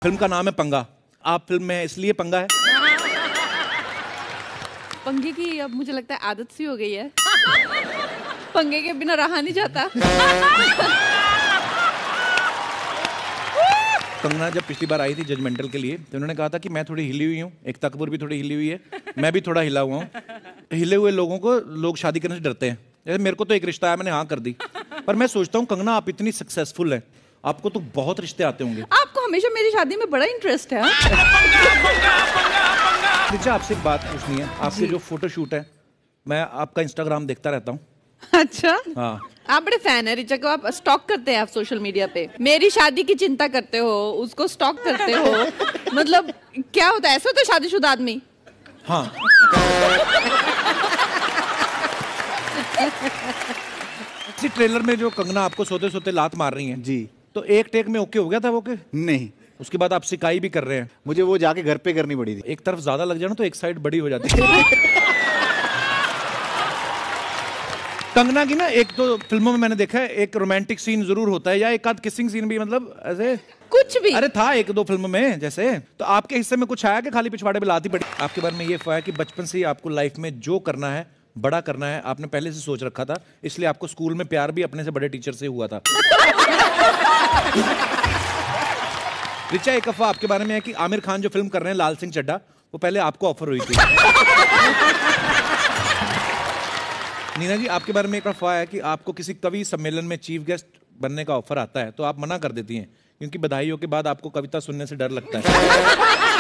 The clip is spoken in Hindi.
फिल्म का नाम है पंगा, आप फिल्म में इसलिए पंगा है? पंगे की अब मुझे लगता है आदत सी हो गई है। पंगे के बिना रहा नहीं जाता। कंगना जब पिछली बार आई थी जजमेंटल के लिए तो उन्होंने कहा था कि मैं थोड़ी हिली हुई हूँ, एक तकबूर भी थोड़ी हिली हुई है, मैं भी थोड़ा हिला हुआ हूँ। हिले हुए लोगों को लोग शादी करने से डरते हैं। जैसे मेरे को तो एक रिश्ता आया, मैंने हाँ कर दी। पर मैं सोचता हूँ कंगना आप इतनी सक्सेसफुल है, आपको तो बहुत रिश्ते आते होंगे। आपको हमेशा मेरी शादी में बड़ा इंटरेस्ट है। ऋचा आपसे एक बात पूछनी है, आपके जो फोटोशूट है, मैं आपका इंस्टाग्राम देखता रहता हूँ। अच्छा, हाँ, आप बड़े फैन है रिचा को, आप स्टॉक करते हैं आप सोशल मीडिया पे, मेरी शादी की चिंता करते हो, उसको स्टॉक करते हो। मतलब क्या होता है, ऐसा होता है शादीशुदा आदमी? हाँ। इसी ट्रेलर में जो कंगना आपको सोते सोते लात मार रही हैं जी, तो एक टेक में ओके हो गया था वो के? नहीं, उसके बाद आप सिकाई भी कर रहे हैं? मुझे वो जाके घर पे करनी पड़ी थी। एक तरफ ज्यादा लग जाए ना तो एक साइड बड़ी हो जाती है। कंगना की ना एक तो फिल्मों में मैंने देखा है एक रोमांटिक सीन जरूर होता है या एक आध किसिंग सीन भी, मतलब ऐसे कुछ भी। अरे था एक दो फिल्मों में जैसे, तो आपके हिस्से में कुछ आया कि खाली पिछवाड़े पे लाती पड़ी? आपके बारे में ये है कि बचपन से ही आपको लाइफ में जो करना है, बड़ा करना है, आपने पहले से सोच रखा था, इसलिए आपको स्कूल में प्यार भी अपने से बड़े टीचर से हुआ था। रिचा, एक अफवाह आपके बारे में है कि आमिर खान जो फिल्म कर रहे हैं लाल सिंह चड्ढा, वो पहले आपको ऑफर हुई थी। नीना जी, आपके बारे में एक अफवाह है कि आपको किसी कवि सम्मेलन में चीफ गेस्ट बनने का ऑफर आता है तो आप मना कर देती हैं क्योंकि बधाइयों के बाद आपको कविता सुनने से डर लगता है।